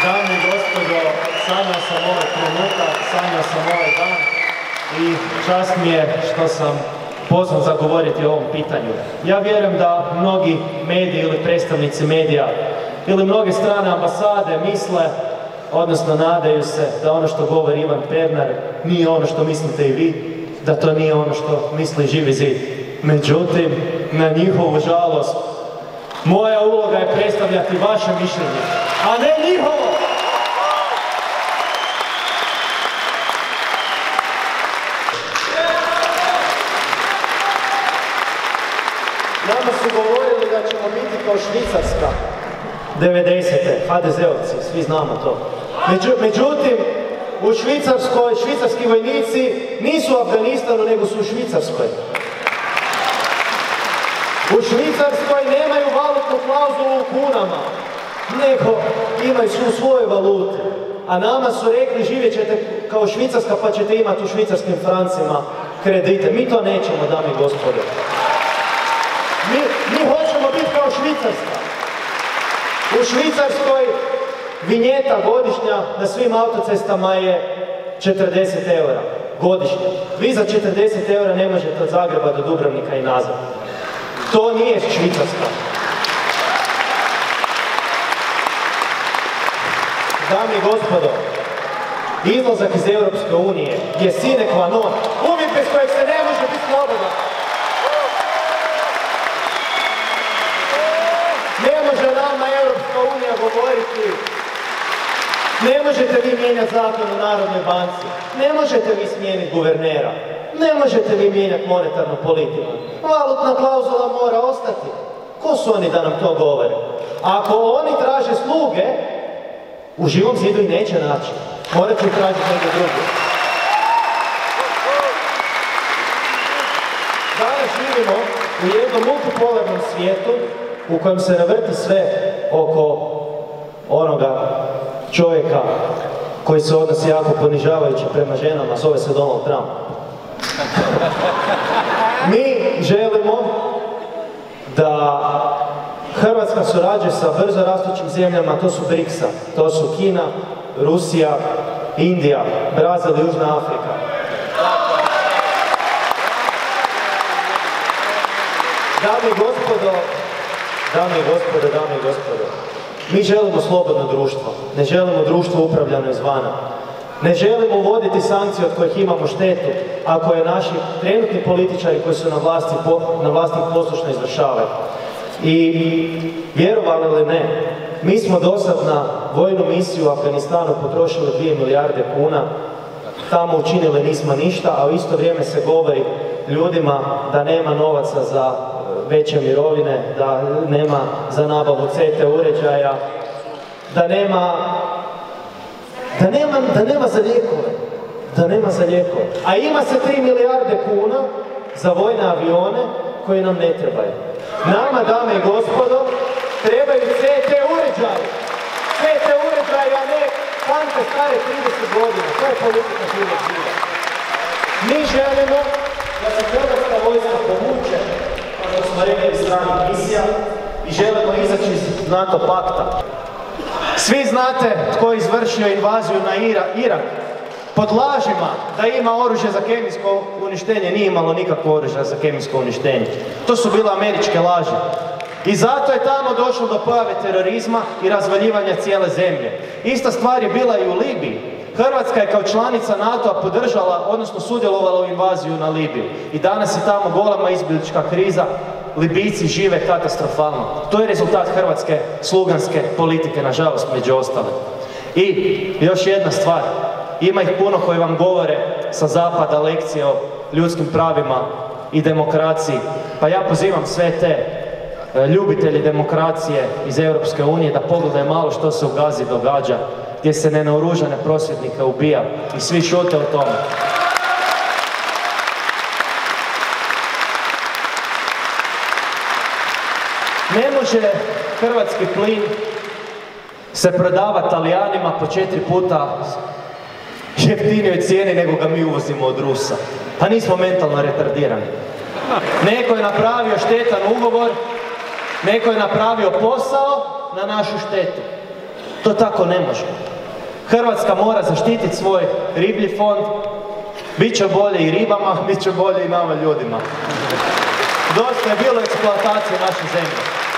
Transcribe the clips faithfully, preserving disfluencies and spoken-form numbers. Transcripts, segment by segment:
Dame i gospodo, sanjao sam ovaj trenutak, sanjao sam ovaj dan i čast mi je što sam pozvan za govoriti o ovom pitanju. Ja vjerujem da mnogi mediji ili predstavnici medija ili mnoge strane ambasade misle, odnosno nadaju se da ono što govori Ivan Pernar nije ono što mislite i vi, da to nije ono što misli Živi zid. Međutim, na njihovu žalost, moja uloga je predstavljati vaše mišljenje, a ne njihovo! Nama su govorili da ćemo biti kao Švicarska devedesete. ha de zeovci, svi znamo to. Među, međutim, u Švicarskoj, švicarski vojnici nisu u Afganistanu, nego su u Švicarskoj. U Švicarskoj nemaju valutnu klauzulu u kunama, nego imaju su u svojoj valuti. A nama su rekli, živjet ćete kao Švicarska pa ćete imati u švicarskim francima kredite. Mi to nećemo, dame i gospodo. Mi, mi hoćemo biti kao Švicarska. U Švicarskoj vinjeta godišnja na svim autocestama je četrdeset eura. Godišnja. Vi za četrdeset eura ne možete od Zagreba do Dubrovnika i nazad. To nije Švicarska. Dame i gospodo, izlazak iz Europske unije je sine qua non, uvjet bez kojeg se ne može biti slobodan. Ne može nama Europska unija govoriti, ne možete vi mijenjati zakon o Narodnoj banci, ne možete vi smijeniti guvernera, ne možete vi mijenjati monetarnu politiku. Valutna klauzula mora ostati. Ko su oni da nam to govore? Ako oni traže sluge, u Živom zidu i neće naći. Morat ću tražiti negdje drugi. Danas živimo u jednom multipolarnom svijetu u kojem se navrti sve oko onoga čovjeka koji se odnosi jako ponižavajući prema ženama, zove se Donald Trump. Mi želimo da Hrvatska surađuje sa brzo rastućim zemljama, to su briksa, to su Kina, Rusija, Indija, Brazil i Južna Afrika. Dame i gospodo, dame i gospodo, dame i gospodo, mi želimo slobodno društvo, ne želimo društvo upravljano izvana. Ne želimo uvoditi sankcije od kojih imamo štetu, ako je naši trenutni političari koji su na vlasti, na vlasti poslušno izvršavaju. I vjerovali ili ne, mi smo dosad na vojnu misiju u Afganistanu potrošili dvije milijarde kuna, tamo učinili nismo ništa, a u isto vrijeme se govori ljudima da nema novaca za veće mirovine, da nema za nabavu ce te uređaja, da nema, da nema, da nema za lijekove, da nema za lijekove. A ima se tri milijarde kuna za vojne avione koji nam ne trebaju. Nama, dame i gospodo, trebaju ce te uređaje. ce te uređaje, a ne tanke stare trideset godina. To je politika Živog zida. Mi želimo da se Hrvatska vojska povuče, kao što smo rekli, iz stranih misija i želimo izaći iz NATO pakta. Svi znate tko je izvršio invaziju na Irak. Pod lažima da ima oružje za kemijsko uništenje, nije imalo nikakvo oružje za kemijsko uništenje. To su bile američke laži. I zato je tamo došlo do pojave terorizma i razvaljivanja cijele zemlje. Ista stvar je bila i u Libiji. Hrvatska je kao članica NATO-a podržala, odnosno sudjelovala u invaziju na Libiju. I danas je tamo golema izbjeglička kriza, Libijci žive katastrofalno. To je rezultat hrvatske sluganske politike, nažalost, među ostale. I još jedna stvar. Ima ih puno koji vam govore sa zapada lekcije o ljudskim pravima i demokraciji. Pa ja pozivam sve te ljubitelji demokracije iz Europske unije da pogledaju malo što se u Gazi događa, gdje se nenaoružane prosvjednike ubija i svi šute o tome. Ne može hrvatski plin se prodava Talijanima po četiri puta jeftinijoj cijeni nego ga mi uvozimo od Rusa. Pa nismo mentalno retardirani. Neko je napravio štetan ugovor, neko je napravio posao na našu štetu. To tako ne može. Hrvatska mora zaštititi svoj riblji fond, bit će bolje i ribama, bit će bolje i nama ljudima. Dosta je bilo eksploatacije naše zemlje.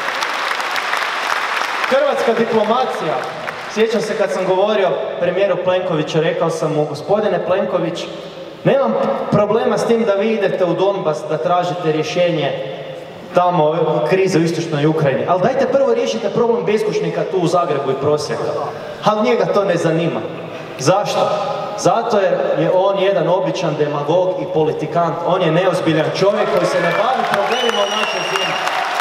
Hrvatska diplomacija, sjećam se kad sam govorio premijeru Plenkoviću, rekao sam mu, gospodine Plenković, nemam problema s tim da vi idete u Donbas da tražite rješenje tamo krize u istočnoj Ukrajini, ali dajte prvo riješite problem beskućnika tu u Zagrebu i prosjeka. Ali njega to ne zanima. Zašto? Zato jer je on jedan običan demagog i politikant. On je neozbiljan čovjek koji se ne bavi problemima u našoj zemlji.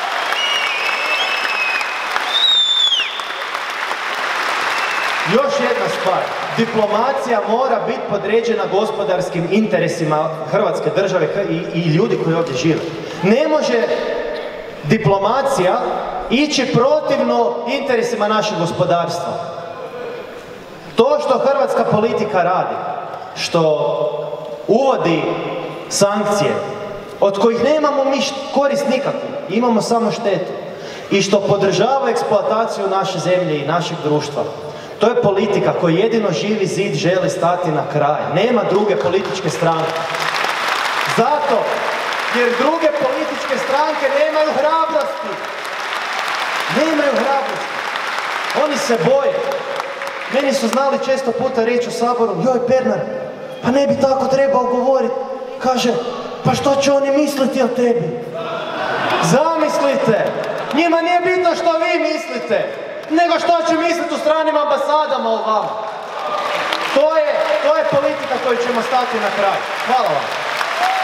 Još jedna stvar. Diplomacija mora biti podređena gospodarskim interesima Hrvatske države i, i ljudi koji ovdje žive. Ne može diplomacija ići protivno interesima našeg gospodarstva. To što hrvatska politika radi, što uvodi sankcije, od kojih nemamo mi korist nikakvu, imamo samo štetu, i što podržava eksploataciju naše zemlje i našeg društva, to je politika koju jedino Živi zid želi stati na kraj. Nema druge političke stranke. Zato jer druge političke stranke nemaju hrabrosti. Nemaju hrabrosti. Oni se boje. Meni su znali često puta reći u Saboru, joj Pernar, pa ne bi tako trebao govoriti. Kaže, pa što će oni misliti o tebi? Zamislite, njima nije bitno što vi mislite, nego što će misliti u stranim ambasadama o vama. To je, to je politika koju ćemo stati na kraj. Hvala vam.